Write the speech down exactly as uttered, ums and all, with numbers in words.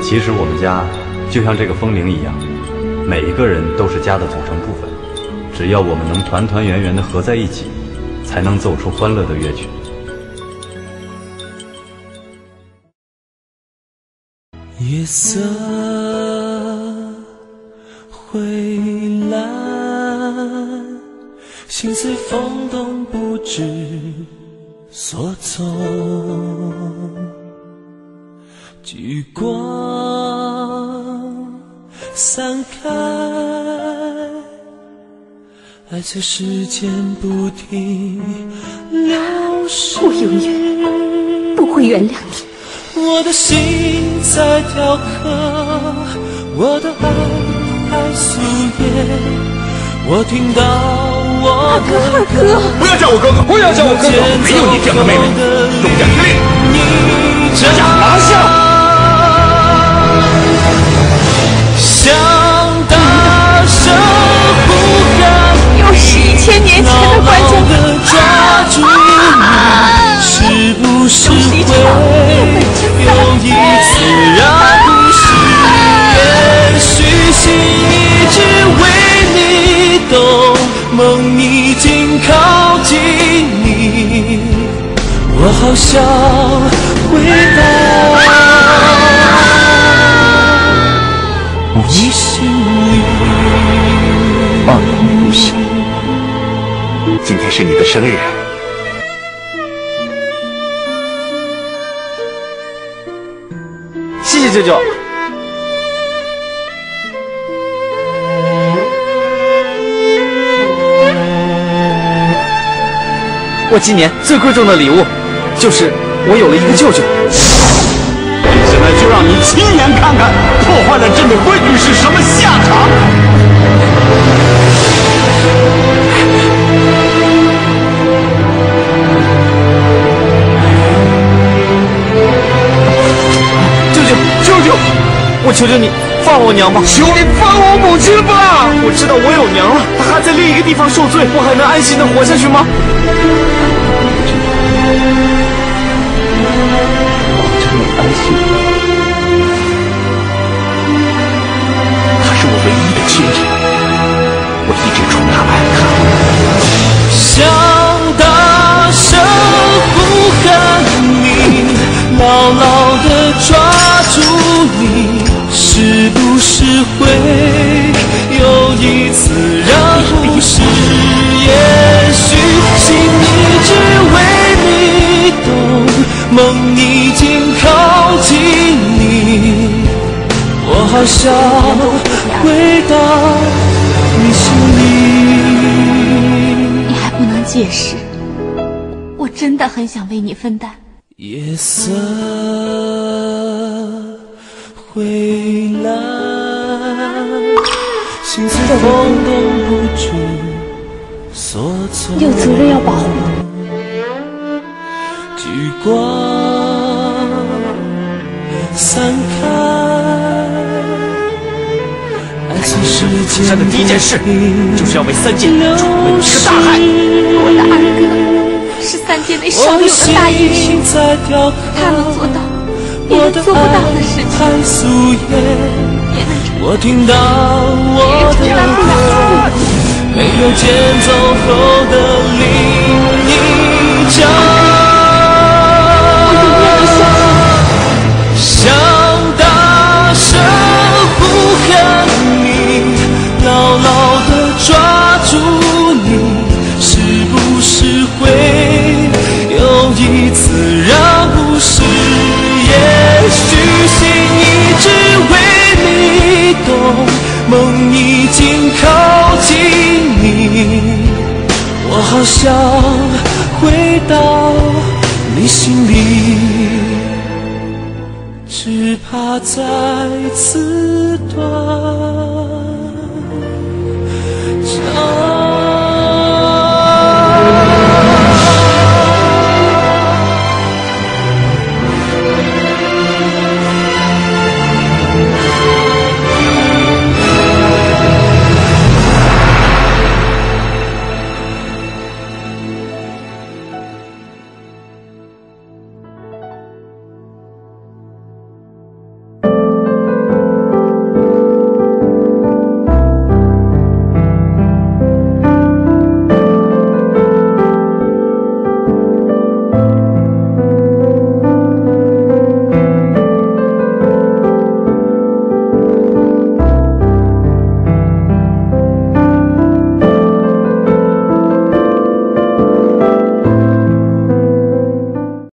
其实我们家就像这个风铃一样，每一个人都是家的组成部分。只要我们能团团圆圆地合在一起，才能奏出欢乐的乐曲。 夜色灰蓝，心随风动不知所踪。聚光散开，爱随时间不停流逝。 我永远不会原谅你。 我的心在雕刻，我的爱还素颜。我听到我的二哥，二哥， 不要叫我哥哥，不要叫我哥哥，没有你这样的妹妹，龙家决裂，拿下，拿下！ 想大声呼喊， 又是一千年前的关键的抓住你，是不是会有一次让故事延续？心一直为你动，梦已经靠近你，我好想回到你心里。 二童不行，今天是你的生日。 谢谢舅舅。我今年最贵重的礼物，就是我有了一个舅舅。 现在就让你亲眼看看破坏了朕的规矩是什么下场！ 舅舅，舅舅，我求求你放我娘吧！ 求你放我母亲吧！ 我知道我有娘了，她还在另一个地方受罪，我还能安心的活下去吗？ 安心，她是我唯一的亲人，我一直宠她爱她。 想大声呼喊你，牢牢地抓住你，是不是会有一次让故事延续？心一直为你动，梦已经靠近你，我好想回到你心里。 你还不能解释，我真的很想为你分担。 夜色灰蓝，心随风动不知所措。 有责任要保护你。 聚光散开，爱随时间山的第一件事就是要为三界除了你这个大害。 我的二哥是三界内少有的大英雄，他能做到别人做不到的事情，也能成我听到我的歌，没有间奏后的另一章。想大声呼喊你，牢牢地抓住你，是不是会有一次让故事延续？心一直为你动，梦已经靠近你，我好想回到你心里。只怕再次断